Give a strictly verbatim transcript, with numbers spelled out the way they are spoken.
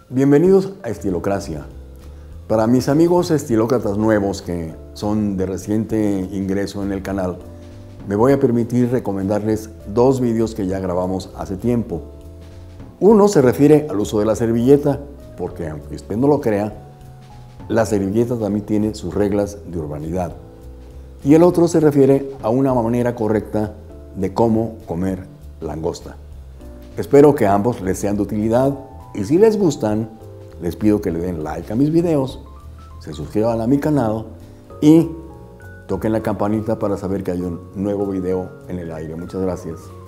Bienvenidos a Estilocracia. Para mis amigos estilócratas nuevos que son de reciente ingreso en el canal, me voy a permitir recomendarles dos vídeos que ya grabamos hace tiempo. Uno se refiere al uso de la servilleta, porque aunque usted no lo crea, la servilleta también tiene sus reglas de urbanidad. Y el otro se refiere a una manera correcta de cómo comer langosta. Espero que ambos les sean de utilidad y si les gustan, les pido que le den like a mis videos, se suscriban a mi canal y toquen la campanita para saber que hay un nuevo video en el aire. Muchas gracias.